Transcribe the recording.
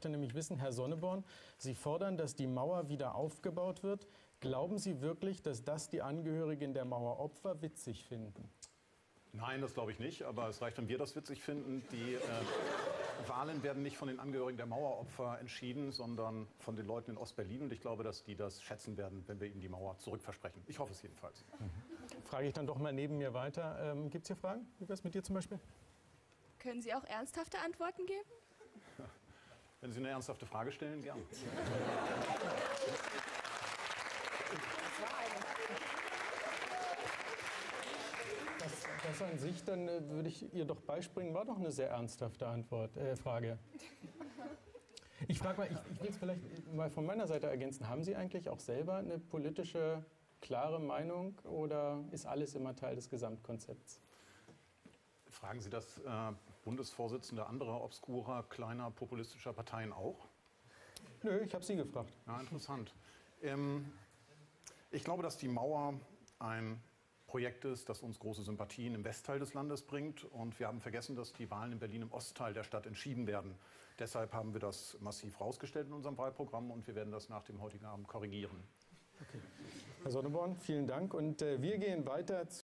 nämlich wissen, Herr Sonneborn, Sie fordern, dass die Mauer wieder aufgebaut wird. Glauben Sie wirklich, dass das die Angehörigen der Maueropfer witzig finden? Nein, das glaube ich nicht. Aber es reicht, wenn wir das witzig finden. Die Wahlen werden nicht von den Angehörigen der Maueropfer entschieden, sondern von den Leuten in Ostberlin. Und ich glaube, dass die das schätzen werden, wenn wir ihnen die Mauer zurückversprechen. Ich hoffe es jedenfalls. Frage ich dann doch mal neben mir weiter. Gibt es hier Fragen? Wie wäre es mit dir zum Beispiel? Können Sie auch ernsthafte Antworten geben? Wenn Sie eine ernsthafte Frage stellen, gern. Das an sich, dann würde ich ihr doch beispringen, war doch eine sehr ernsthafte Frage. Ich frage mal, ich will es vielleicht mal von meiner Seite ergänzen. Haben Sie eigentlich auch selber eine politische, klare Meinung oder ist alles immer Teil des Gesamtkonzepts? Fragen Sie das Bundesvorsitzende anderer obskurer, kleiner, populistischer Parteien auch? Nö, ich habe Sie gefragt. Ja, interessant. Ich glaube, dass die Mauer ein Projekt ist, das uns große Sympathien im Westteil des Landes bringt. Und wir haben vergessen, dass die Wahlen in Berlin im Ostteil der Stadt entschieden werden. Deshalb haben wir das massiv rausgestellt in unserem Wahlprogramm und wir werden das nach dem heutigen Abend korrigieren. Okay. Herr Sonneborn, vielen Dank. Und wir gehen weiter